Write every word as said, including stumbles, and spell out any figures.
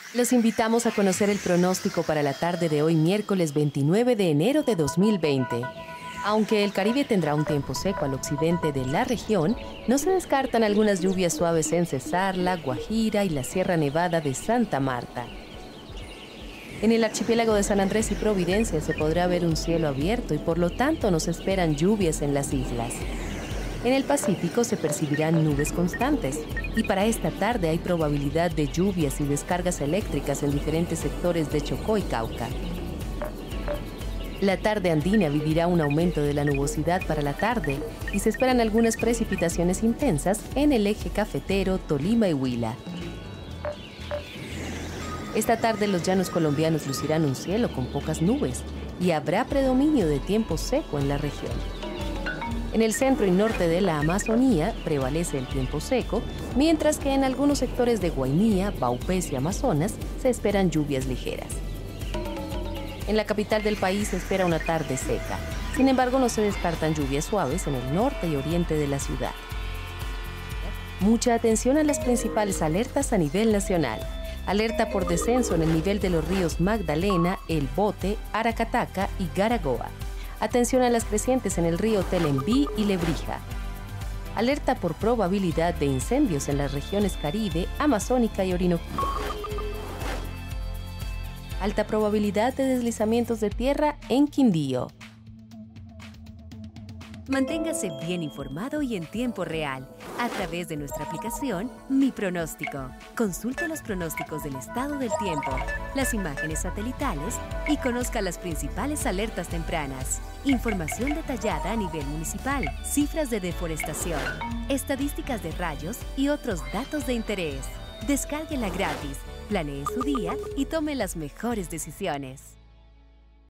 Los invitamos a conocer el pronóstico para la tarde de hoy, miércoles veintinueve de enero de dos mil veinte. Aunque el Caribe tendrá un tiempo seco al occidente de la región, no se descartan algunas lluvias suaves en Cesar, La Guajira y la Sierra Nevada de Santa Marta. En el archipiélago de San Andrés y Providencia se podrá ver un cielo abierto y por lo tanto nos esperan lluvias en las islas. En el Pacífico se percibirán nubes constantes y para esta tarde hay probabilidad de lluvias y descargas eléctricas en diferentes sectores de Chocó y Cauca. La tarde andina vivirá un aumento de la nubosidad para la tarde y se esperan algunas precipitaciones intensas en el eje cafetero, Tolima y Huila. Esta tarde los llanos colombianos lucirán un cielo con pocas nubes y habrá predominio de tiempo seco en la región. En el centro y norte de la Amazonía prevalece el tiempo seco, mientras que en algunos sectores de Guainía, Vaupés y Amazonas se esperan lluvias ligeras. En la capital del país se espera una tarde seca. Sin embargo, no se descartan lluvias suaves en el norte y oriente de la ciudad. Mucha atención a las principales alertas a nivel nacional. Alerta por descenso en el nivel de los ríos Magdalena, El Bote, Aracataca y Garagoa. Atención a las crecientes en el río Telembí y Lebrija. Alerta por probabilidad de incendios en las regiones Caribe, Amazónica y Orinoquía. Alta probabilidad de deslizamientos de tierra en Quindío. Manténgase bien informado y en tiempo real a través de nuestra aplicación Mi Pronóstico. Consulte los pronósticos del estado del tiempo, las imágenes satelitales y conozca las principales alertas tempranas. Información detallada a nivel municipal, cifras de deforestación, estadísticas de rayos y otros datos de interés. Descárguela gratis, planee su día y tome las mejores decisiones.